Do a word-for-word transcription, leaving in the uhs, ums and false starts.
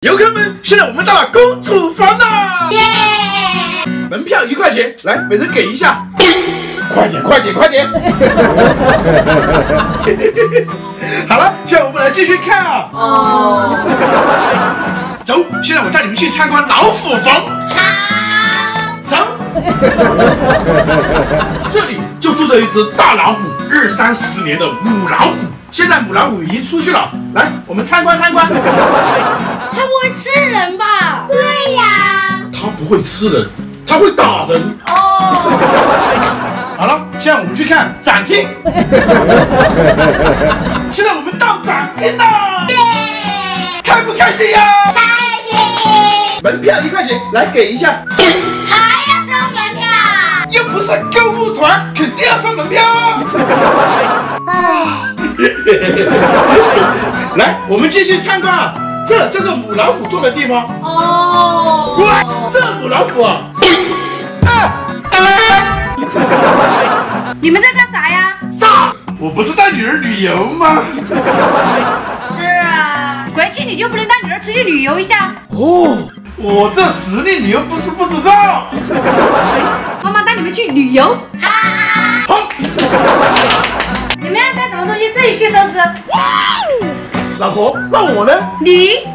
游客们，现在我们到了公主房啦！耶！门票一块钱，来，每人给一下。快点，快点，快点！好了，现在我们来继续看啊。哦。走，现在我带你们去参观老虎房。好。走。这里就住着一只大老虎，二三十年的母老虎。现在母老虎已经出去了，来，我们参观参观。 它不会吃人吧？ 对呀。 它不会吃人，它会打人。哦。好了，现在我们去看展厅。现在我们到展厅了，耶！开不开心呀？ 开心。 门票一块钱，来给一下。 还要收门票？ 又不是购物团，肯定要收门票啊！ 唉。 来，我们继续参观啊！这就是母老虎坐的地方。 哦。 哇，这母老虎啊！ 你们在干啥呀？ 啥？我不是带女儿旅游吗？ 是啊，关系你就不能带女儿出去旅游一下？ 哦，我这实力你又不是不知道。 妈妈带你们去旅游。 好。 你们要带什么东西自己去收拾。 老婆，那我呢？ 你